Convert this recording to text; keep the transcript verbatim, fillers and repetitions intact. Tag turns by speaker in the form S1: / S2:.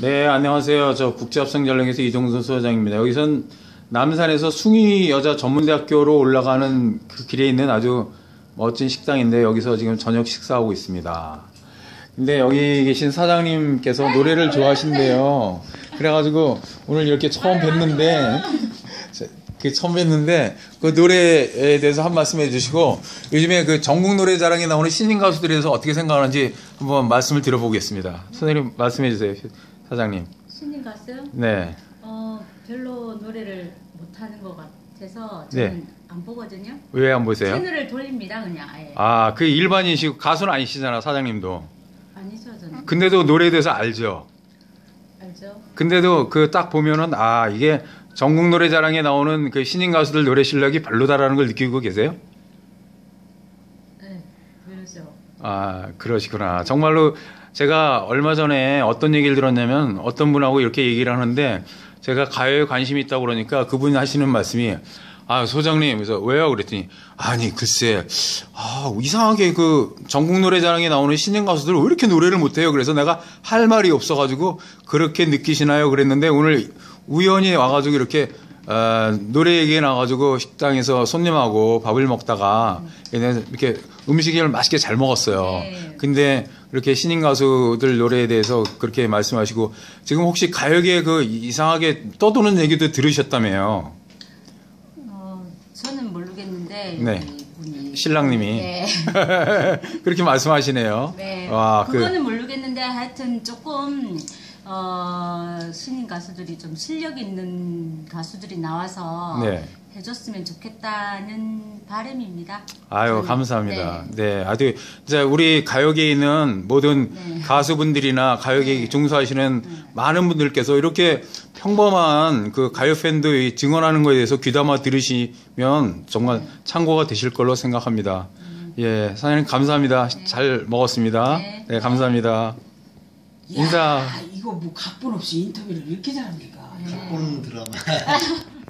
S1: 네, 안녕하세요. 저 국제합성전력에서 이종선 소장입니다. 여기선 남산에서 숭이 여자 전문대학교로 올라가는 그 길에 있는 아주 멋진 식당인데 여기서 지금 저녁 식사하고 있습니다. 근데 여기 계신 사장님께서 노래를 좋아하신대요. 그래가지고 오늘 이렇게 처음 뵀는데 그 처음 뵀는데 그 노래에 대해서 한 말씀 해주시고 요즘에 그 전국 노래자랑에 나오는 신인 가수들에 대해서 어떻게 생각하는지 한번 말씀을 들어보겠습니다. 선생님 말씀해 주세요, 사장님.
S2: 신인 가수?
S1: 네.
S2: 어 별로 노래를 못하는 것 같아서 저는
S1: 네.
S2: 안 보거든요.
S1: 왜 안 보세요?
S2: 채널을 돌립니다, 그냥 아예.
S1: 아, 그 일반인이시고 가수는 아니시잖아, 사장님도.
S2: 아니죠, 저는.
S1: 근데도 노래에 대해서 알죠.
S2: 알죠?
S1: 근데도 그 딱 보면은 아 이게 전국 노래자랑에 나오는 그 신인 가수들 노래 실력이 별로다라는 걸 느끼고 계세요?
S2: 네, 그러죠.
S1: 아 그러시구나. 정말로 제가 얼마 전에 어떤 얘기를 들었냐면 어떤 분하고 이렇게 얘기를 하는데 제가 가요에 관심이 있다고 그러니까 그분이 하시는 말씀이 아 소장님 그래서 왜요 그랬더니 아니 글쎄 아 이상하게 그 전국 노래자랑에 나오는 신인 가수들 왜 이렇게 노래를 못해요. 그래서 내가 할 말이 없어가지고 그렇게 느끼시나요 그랬는데 오늘 우연히 와가지고 이렇게 어, 노래 얘기에 나와가지고 식당에서 손님하고 밥을 먹다가 이렇게 음식을 맛있게 잘 먹었어요.
S2: 네.
S1: 근데 이렇게 신인 가수들 노래에 대해서 그렇게 말씀하시고 지금 혹시 가요계에 그 이상하게 떠도는 얘기도 들으셨다며요.
S2: 어, 저는 모르겠는데
S1: 네.
S2: 이분이
S1: 신랑님이
S2: 네.
S1: 그렇게 말씀하시네요.
S2: 네.
S1: 와,
S2: 그거는
S1: 그,
S2: 모르겠는데 하여튼 조금 어, 신인 가수들이 좀 실력 있는 가수들이 나와서
S1: 네.
S2: 해줬으면 좋겠다는 바람입니다.
S1: 아유,
S2: 저는.
S1: 감사합니다.
S2: 네.
S1: 네. 아주, 이제 우리 가요계에 있는 모든
S2: 네.
S1: 가수분들이나 가요계에
S2: 네.
S1: 종사하시는
S2: 네.
S1: 많은 분들께서 이렇게 평범한 그 가요 팬도 증언하는 것에 대해서 귀담아 들으시면 정말
S2: 네.
S1: 참고가 되실 걸로 생각합니다.
S2: 음.
S1: 예, 사장님 감사합니다.
S2: 네.
S1: 잘 먹었습니다.
S2: 네.
S1: 네, 감사합니다. 인사.
S3: 야, 이거 뭐 각본 없이 인터뷰를 이렇게 잘합니까?
S2: 네.
S4: 각본 드라마.